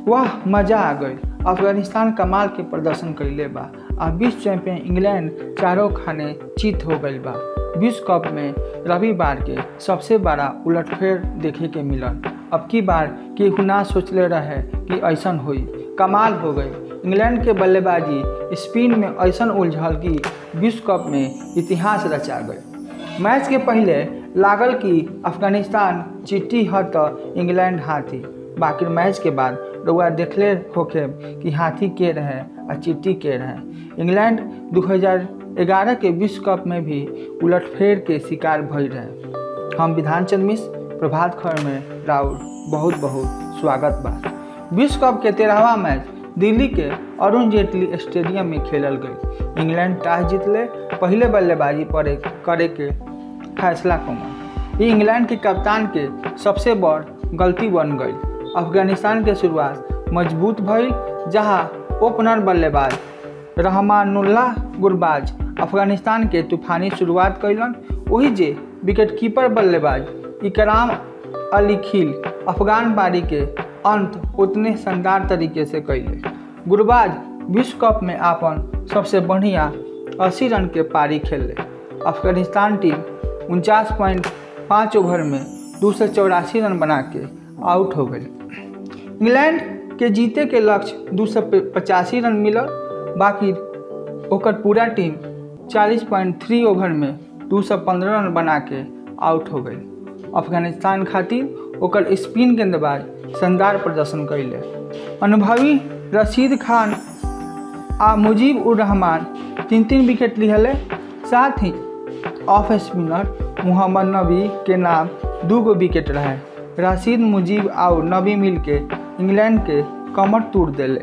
वाह मजा आ गई। अफगानिस्तान कमाल के प्रदर्शन कइले बा। विश्व चैंपियन इंग्लैंड चारों खाने चित हो गई बा। विश्व कप में रविवार के सबसे बड़ा उलटफेर देखे के मिलल। अब की बार केहू ना सोचले रहे कि ऐसन हुई। कमाल हो गई। इंग्लैंड के बल्लेबाजी स्पिन में ऐसन उलझल कि विश्व कप में इतिहास रचा गई। मैच के पहले लागल कि अफगानिस्तान चिट्ठी ह तो इंग्लैंड हाथी। बाकी मैच के बाद रउआ देखले होखे कि हाथी के रहे और चिट्ठी के रहे। इंग्लैंड 2011 के विश्व कप में भी उलटफेर के शिकार भइल रहे। हम विधान चंद्र मिश्र प्रभात खबर में राउर बहुत बहुत स्वागत बा। विश्व कप के 13वां मैच दिल्ली के अरुण जेटली स्टेडियम में खेलल गई। इंग्लैंड टॉस जीतले पहले बल्लेबाजी करे के फैसला कइल। ये इंग्लैंड के कप्तान के सबसे बड़ गलती बन गई। अफगानिस्तान के शुरुआत मजबूत भइल, जहां ओपनर बल्लेबाज रहमानुल्लाह गुरबाज अफगानिस्तान के तूफानी शुरुआत कैलन। वही जे विकेटकीपर बल्लेबाज इकराम अली खिल अफगान पारी के अंत उतने शानदार तरीके से कैले। गुरबाज विश्व कप में अपन सबसे बढ़िया 80 रन के पारी खेले। अफगानिस्तान टीम 49.5 ओवर में 284 रन बना के आउट हो गई। इंग्लैंड के जीते के लक्ष्य 285 रन मिलल। बाकी ओकर पूरा टीम 40.3 ओवर में 215 रन बना के आउट हो गई। अफगानिस्तान खातिर ओकर स्पिन गेंदबाज शानदार प्रदर्शन कैले। अनुभवी रशीद खान आ मुजीब उर रहमान 3 विकेट लिहले। साथ ही ऑफ स्पिनर मोहम्मद नबी के नाम 2 विकेट रहे। रशीद, मुजीब और नबी मिल के इंग्लैंड के कमर तोड़ देले।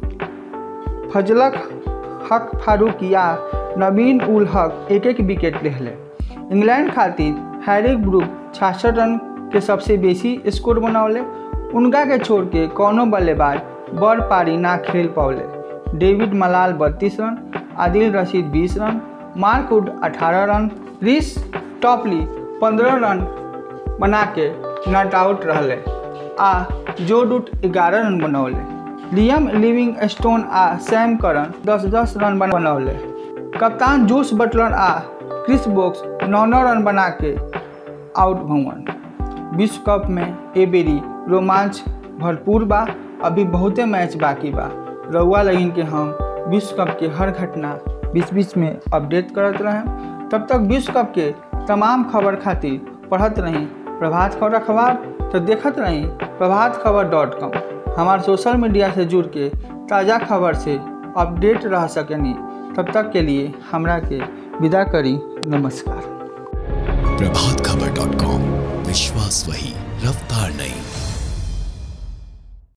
फजलक हक फारूक या नवीन उल हक एक विकेट लेहले। इंग्लैंड खातिर हैरी ब्रूक 66 रन के सबसे बेसी स्कोर बनौले। उनका के छोड़ के कौनो बल्लेबाज बड़ पारी ना खेल पौले। David Malan 32 run, Adil Rashid 20 run, Mark Wood 18 run, Reece Topley 15 रन बना के नॉट आउट रहले आ जो रूट 11 रन बनौले। लियम लिविंगस्टोन आ सैम करन 10-10 रन बनौले। कप्तान जोस बटलर आ क्रिस वोक्स 9 रन बना के आउट भवन। विश्व कप में ए बेरी रोमांच भरपूर बा। अभी बहुते मैच बाकी बा। रउआ लगिन के हम विश्व कप के हर घटना बीच में अपडेट करत रहें। तब तक विश्व कप के तमाम खबर खातिर पढ़त रही प्रभात खबर अखबार, तो देखत रही प्रभातखबर.com। हमारे सोशल मीडिया से जुड़ के ताज़ा खबर से अपडेट रह सकेनी। तब तक के लिए हमरा के विदा करी। नमस्कार। प्रभातखबर.com, विश्वास वही, रफ्तार नहीं।